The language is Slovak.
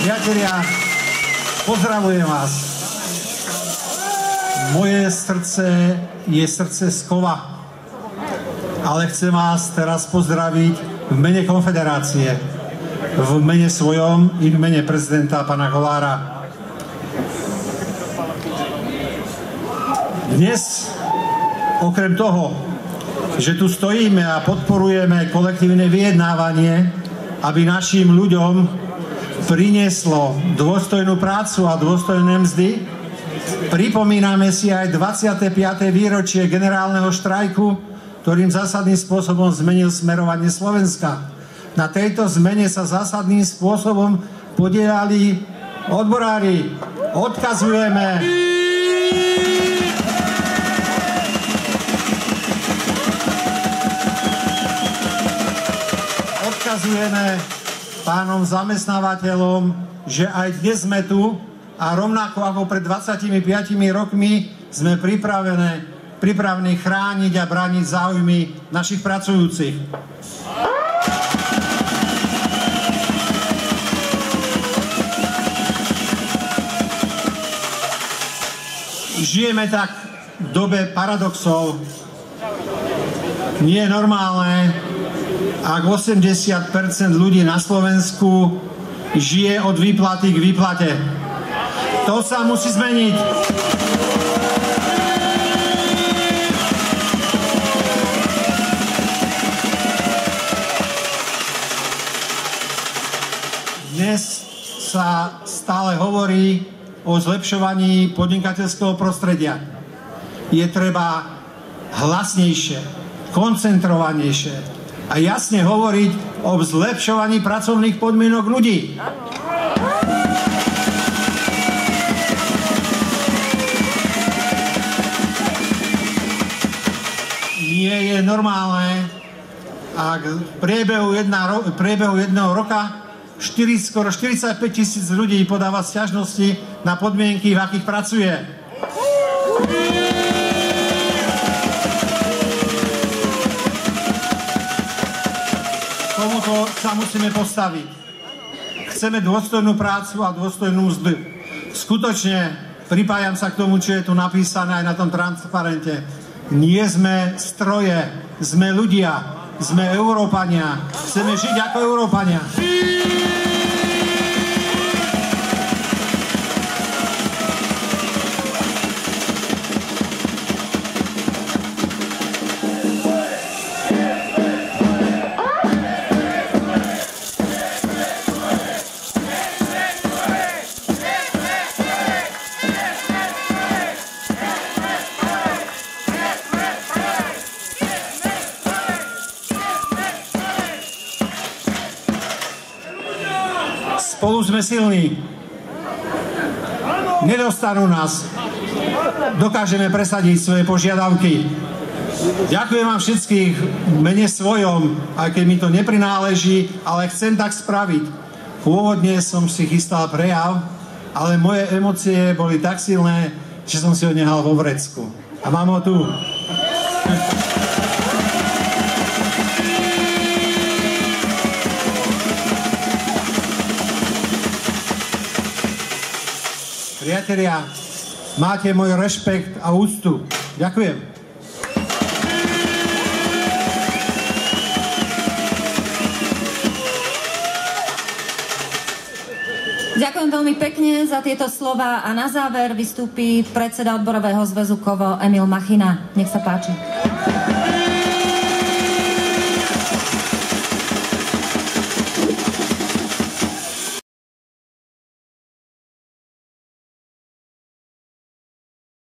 Priatelia, pozdravujem vás. Moje srdce je srdce z kova, ale chcem vás teraz pozdraviť v mene Konfederácie, v mene svojom i v mene prezidenta pana Kollára. Dnes, okrem toho, že tu stojíme a podporujeme kolektívne vyjednávanie, aby našim ľuďom prinieslo dôstojnú prácu a dôstojné mzdy, pripomíname si aj 25. výročie generálneho štrajku, ktorým zásadným spôsobom zmenil smerovanie Slovenska. Na tejto zmene sa zásadným spôsobom podielali odborári. Odkazujeme pánom zamestnávateľom, že aj dnes sme tu a rovnako ako pred 25 rokmi sme pripravení chrániť a brániť záujmy našich pracujúcich. Žijeme tak v dobe paradoxov. Nie je normálne, ak 80% ľudí na Slovensku žije od výplaty k výplate. To sa musí zmeniť. Dnes sa stále hovorí o zlepšovaní podnikateľského prostredia. Je treba hlasnejšie, koncentrovanejšie a jasne hovoriť o zlepšovaní pracovných podmienok ľudí. Nie je normálne, ak v priebehu jedného roka skoro 45 000 ľudí podáva sťažnosti na podmienky, v akých pracuje. Tomuto sa musíme postaviť. Chceme dôstojnú prácu a dôstojnú mzdu. Skutočne pripájam sa k tomu, čo je tu napísané aj na tom transparente. Nie sme stroje, sme ľudia, sme Európania. Chceme žiť ako Európania. Spolu sme silní. Nedostanú nás. Dokážeme presadiť svoje požiadavky. Ďakujem vám všetkých v mene svojom, aj keď mi to neprináleží, ale chcem tak spraviť. Pôvodne som si chystal prejav, ale moje emócie boli tak silné, že som si ho nehal vo vrecku. A mám ho tu. Priatelia, máte môj rešpekt a úctu. Ďakujem. Ďakujem veľmi pekne za tieto slova a na záver vystúpi predseda odborového zväzu KOVO Emil Machina. Nech sa páči.